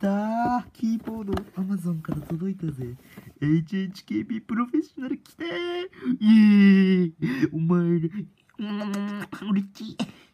ったー。キーボード Amazon から届いたぜ。HHKB プロフェッショナル来たー。イエーイ。お前ら、うれしい。